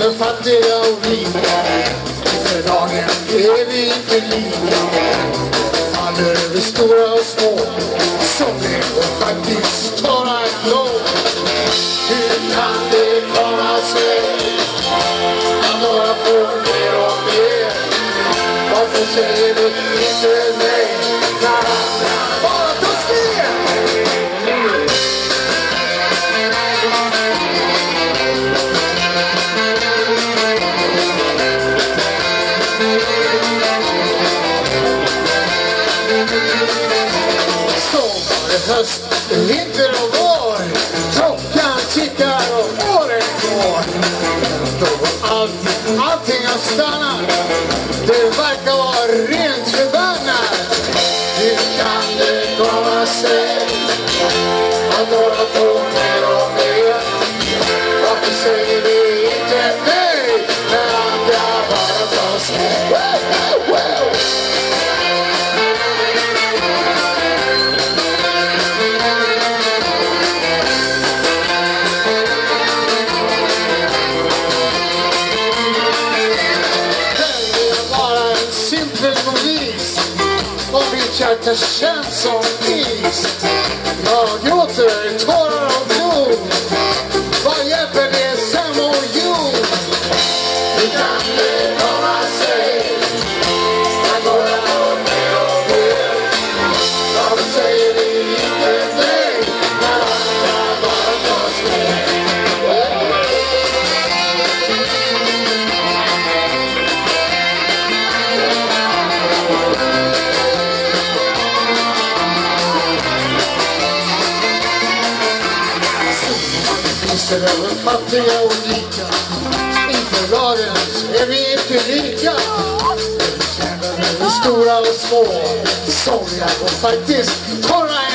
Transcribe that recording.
för fattiga och rika. För dagen är vi inte lika. Faller över stora och små, som lever faktiskt tar ett lov. Hur kan det komma sig att några får mer och mer? Varför säger du inte nej när andra bara tar steg? Sommar, höst, vinter och vår, klockan tickar och åren går. Allting har stannat, det verkar vara rent förbannat. Hur kan det komma sig att några får mer och mer? Varför säger vi inte nej när andra bara tar sig? Och mitt hjärta känns som is. Jag gråter tårar och blod. Vad hjälper det sen och jord? Hur kan det komma sig att några får mer och mer? Varför säger vi inte nej när andra bara tas med? Över fattiga och rika. Inför lagen är vi inte lika. Vi känner över stora och små. Somliga går faktiskt torra